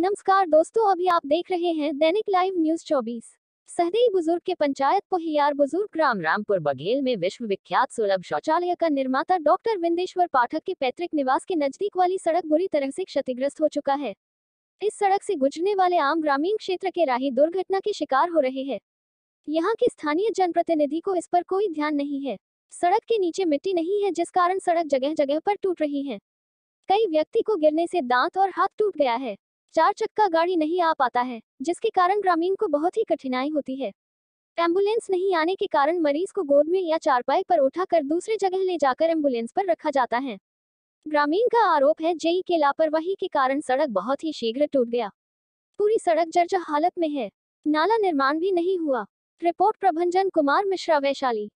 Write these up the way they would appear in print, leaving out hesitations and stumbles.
नमस्कार दोस्तों, अभी आप देख रहे हैं दैनिक लाइव न्यूज 24। सहदेई बुजुर्ग के पंचायत पोहियार बुजुर्ग ग्राम रामपुर बघेल में विश्व विख्यात सुलभ शौचालय का निर्माता डॉक्टर विंदेश्वर पाठक के पैतृक निवास के नजदीक वाली सड़क बुरी तरह से क्षतिग्रस्त हो चुका है। इस सड़क से गुजरने वाले आम ग्रामीण क्षेत्र के राही दुर्घटना के शिकार हो रहे हैं। यहाँ के स्थानीय जनप्रतिनिधि को इस पर कोई ध्यान नहीं है। सड़क के नीचे मिट्टी नहीं है, जिस कारण सड़क जगह जगह पर टूट रही है। कई व्यक्ति को गिरने से दांत और हाथ टूट गया है। 4 चक्का गाड़ी नहीं आ पाता है, जिसके कारण ग्रामीण को बहुत ही कठिनाई होती है। एम्बुलेंस नहीं आने के कारण मरीज को गोद में या चारपाई पर उठाकर दूसरी जगह ले जाकर एम्बुलेंस पर रखा जाता है। ग्रामीण का आरोप है जेई के लापरवाही के कारण सड़क बहुत ही शीघ्र टूट गया। पूरी सड़क जर्जर हालत में है। नाला निर्माण भी नहीं हुआ। रिपोर्ट प्रभंजन कुमार मिश्रा, वैशाली।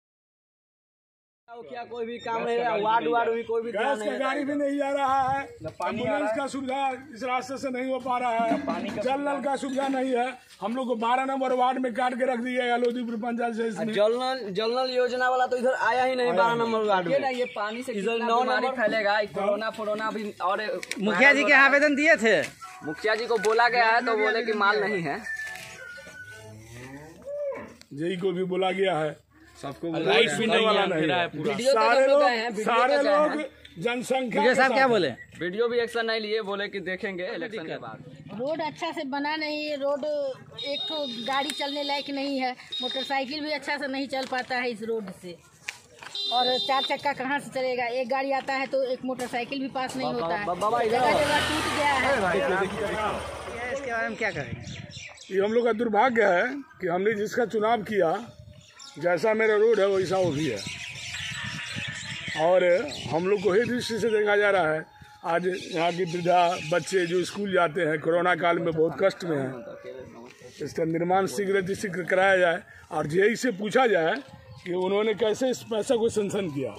क्या कोई भी काम नहीं, वार्ड भी कोई भी गैस का गाड़ी भी नहीं जा रहा है। एम्बुलेंस का सुविधा इस रास्ते से नहीं हो पा रहा है। जल नल का सुविधा नहीं है। हम लोग को 12 नंबर वार्ड में काट के रख दिया गया लोधीपुर पंचायत से। इसमें जल नल योजना वाला तो इधर आया ही नहीं। 12 नंबर वार्ड में ये पानी से इधर 9 नंबर फैलेगा। कोरोना भी। और मुखिया जी के आवेदन दिए थे। मुखिया जी को बोला गया है तो बोले कि माल नहीं है। जेई को भी बोला गया है, सबको लाइट पीने वाला नहीं है। सारे लोग जनसंख्या साहब क्या बोले? वीडियो भी एक्शन नहीं लिए, बोले कि देखेंगे इलेक्शन के बाद। रोड अच्छा से बना नहीं है। रोड एक तो गाड़ी चलने लायक नहीं है। मोटरसाइकिल भी अच्छा से नहीं चल पाता है इस रोड से। और 4 चक्का कहाँ से चलेगा? एक गाड़ी आता है तो एक मोटरसाइकिल भी पास नहीं होता है। जगह जगह टूट गया है। इसके बारे में क्या करें? ये हम लोग का दुर्भाग्य है कि हमने जिसका चुनाव किया, जैसा मेरा रोड है वैसा वो भी है। और हम लोग को ही दृष्टि से देखा जा रहा है। आज यहाँ की वृद्धा बच्चे जो स्कूल जाते हैं कोरोना काल में बहुत कष्ट में हैं। इसका निर्माण शीघ्र कराया जाए और जेई से पूछा जाए कि उन्होंने कैसे इस पैसा को सैंक्शन किया।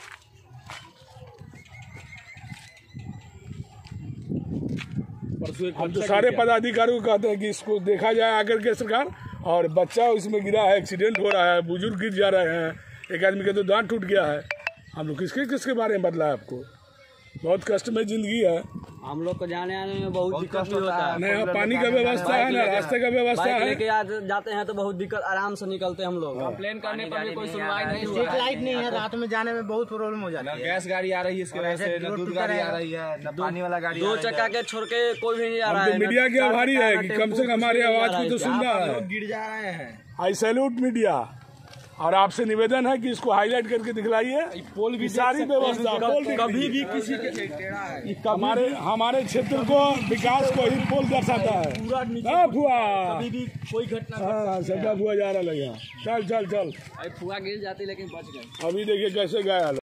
हम तो सारे पदाधिकारियों को कहते हैं कि इसको देखा जाए आकर के सरकार। और बच्चा उसमें गिरा है, एक्सीडेंट हो रहा है, बुजुर्ग गिर जा रहे हैं, एक आदमी का तो दांत टूट गया है। हम लोग किसके बारे में बदला है? आपको बहुत कष्ट में जिंदगी है। हम लोग को जाने आने में बहुत दिक्कत होता है। नहीं, पानी का व्यवस्था है ना, रास्ते का व्यवस्था है। लेके जाते हैं तो बहुत दिक्कत, आराम से निकलते हम लोग। कंप्लेन करने पर भी कोई सुनवाई नहीं। स्ट्रीट लाइट नहीं है, रात में जाने में बहुत प्रॉब्लम हो जाती है। गैस गाड़ी आ रही है, इसके वजह से न दूध गाड़ी आ रही है, न पानी वाला गाड़ी। 2 चक्का के छोड़ के कोई भी नहीं आ रहा है। मीडिया की आभारी है कि कम से कम हमारी आवाज को तो सुन रहा है। गिर जा रहे हैं। I salute media. और आपसे निवेदन है कि इसको हाईलाइट करके दिखलाइए। पोल की सारी व्यवस्था, कभी भी किसी के हमारे क्षेत्र को विकास को ही पोल दर्शाता है। पूरा फुआ कभी भी कोई घटना। हाँ, सबका फुआ जा रहा लगा। चल फुआ गिर जाती लेकिन बच गए। अभी देखिए कैसे गया।